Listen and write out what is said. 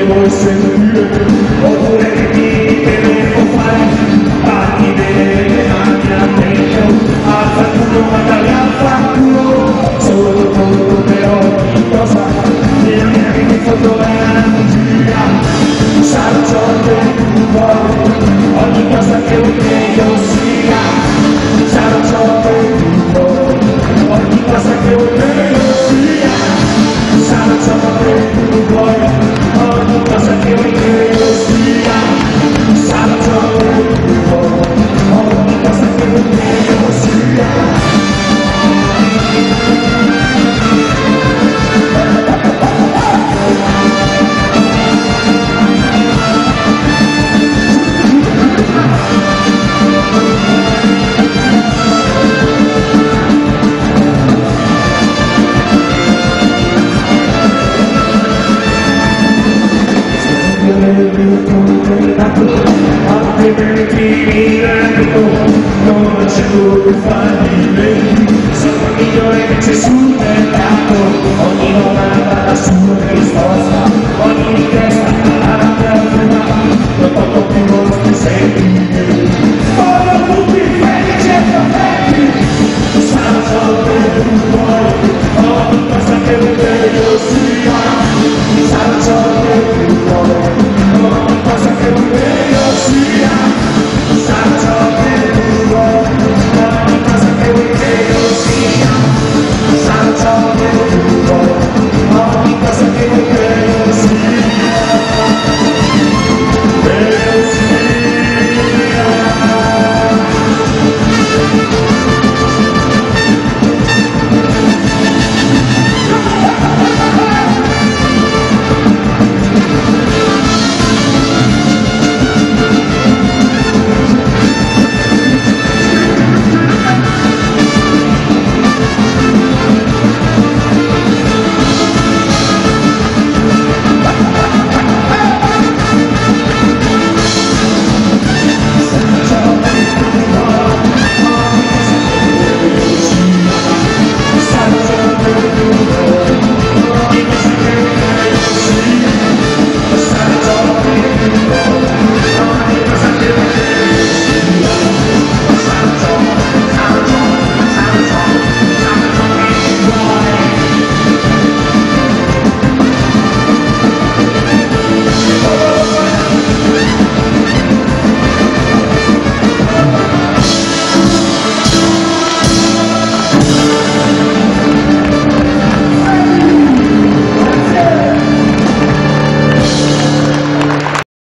vuoi sentire, oppure dimmi che ne può fare, fatti vedere le mani a petto, alza il culo, mandali al fanculo, solo tutto per ogni cosa, dimmi che in fondo è una bugia, sarò ciò che tu vuoi, ogni cosa che vuoi che io sia, sarò ciò che tu vuoi, ogni cosa che vuoi che io sia, sarò ciò che tu vuoi, ogni cosa che vuoi che io sia, sarò ciò che tu vuoi, ogni cosa che vuoi che io sia. Altrimenti mi rendo, non c'è più farmi